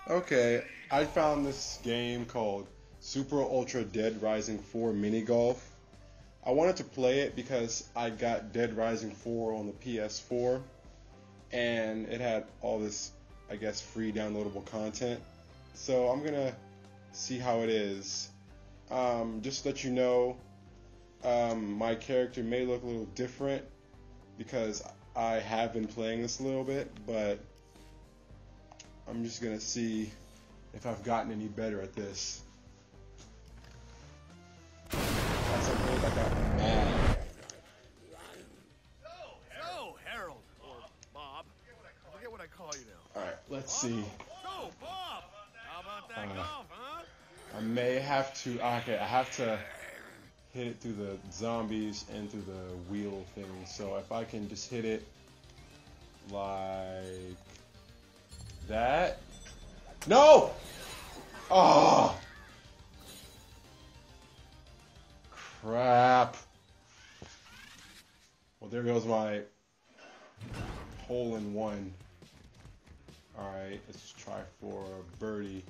Okay, I found this game called Super Ultra Dead Rising 4 Mini Golf. I wanted to play it because I got Dead Rising 4 on the PS4 and it had all this, I guess, free downloadable content. So I'm gonna see how it is. Just to let you know, my character may look a little different because I have been playing this a little bit, but I'm just gonna see if I've gotten any better at this. At some point I got mad. Oh, Harold. Or Bob. I forget what I call you now. Alright, let's see. So, Bob. How about that golf, huh? I may have to, okay, I have to hit it through the zombies and through the wheel thing. So if I can just hit it like that. No! Oh! Crap. Well, there goes my hole in one. Alright, let's try for birdie.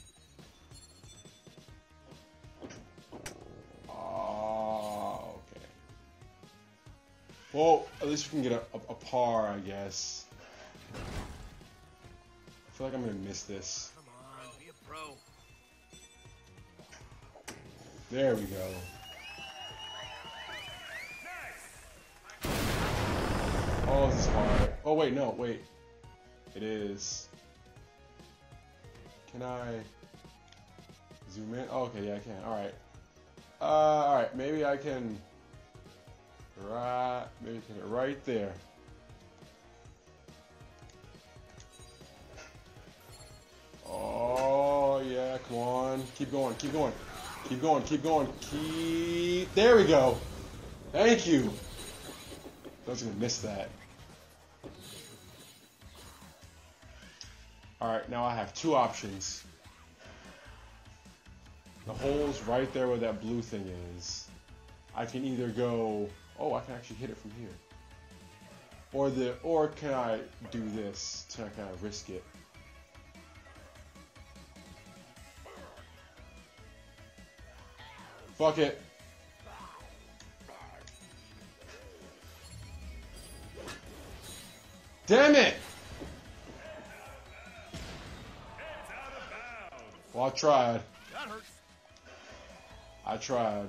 Oh, okay. Well, at least we can get a par, I guess. I feel like I'm gonna miss this. Come on, be a pro. There we go. Oh, this is hard. Oh, wait, no, wait. It is. Can I zoom in? Oh, okay, yeah, I can. Alright. Alright, maybe I can. Maybe I can hit it right there. Oh, yeah, come on. Keep going, keep going. Keep going, keep going, keep. There we go. Thank you. I was gonna miss that. Alright, now I have two options. The hole's right there where that blue thing is. I can either go, oh, I can actually hit it from here. Or can I do this to kind of risk it? Fuck it. Damn it! Well, I tried. That hurts. I tried.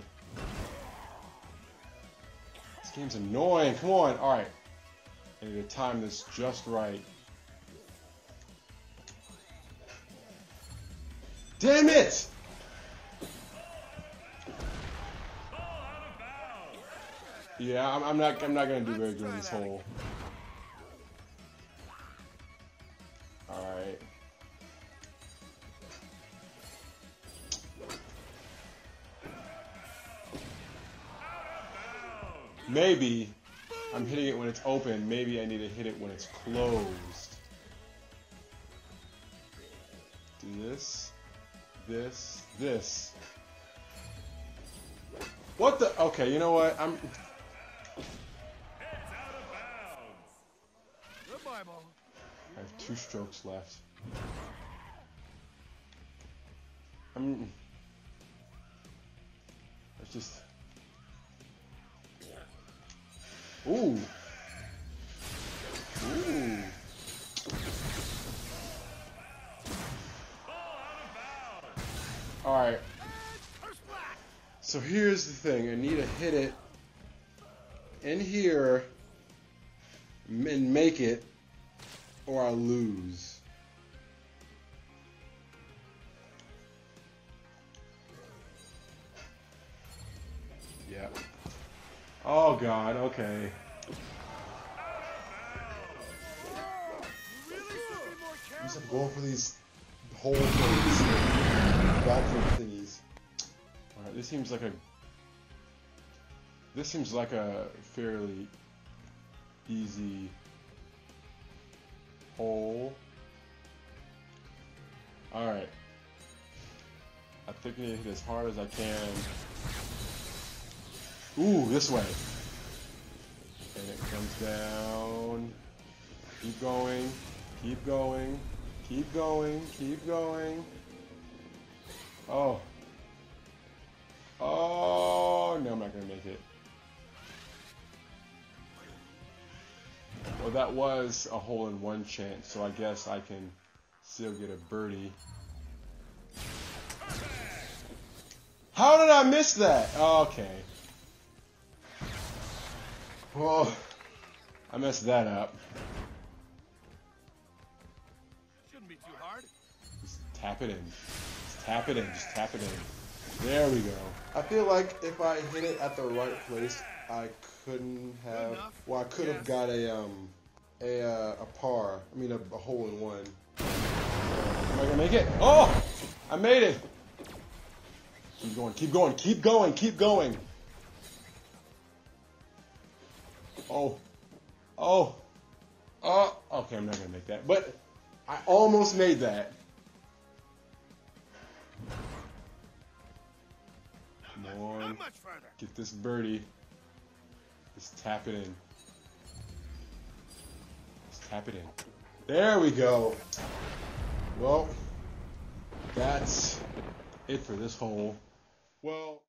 This game's annoying. Come on. Alright. I need to time this just right. Damn it! Yeah, I'm not gonna do very good in this hole. Alright. Maybe I'm hitting it when it's open. Maybe I need to hit it when it's closed. Do this, this, this. What the? Okay, you know what? Goodbye, Bob. I have 2 strokes left. It's just. Ooh. Ooh. Alright. So here's the thing. I need to hit it in here and make it, or I lose. Yeah. Oh god, okay. I'm just going for these whole things. Vacuum thingies. Alright, this seems like a fairly easy hole. Alright. I think I need to hit as hard as I can. Ooh, this way. And it comes down. Keep going. Keep going. Keep going, keep going. Oh. Oh, no, I'm not going to make it. Well, that was a hole-in-one chance, so I guess I can still get a birdie. How did I miss that? Okay. Well, I messed that up. Shouldn't be too hard. Just tap it in. Just tap it in. Just tap it in. There we go. I feel like if I hit it at the right place, I couldn't have. Well, I could have got a par. I mean, a hole in one. Am I gonna make it? Oh, I made it. Keep going. Keep going. Keep going. Keep going. Oh. Oh. Oh. Okay, I'm not gonna make that, but I almost made that. Come on. Not much further. Get this birdie. Just tap it in. Just tap it in. There we go. Well, that's it for this hole. Well.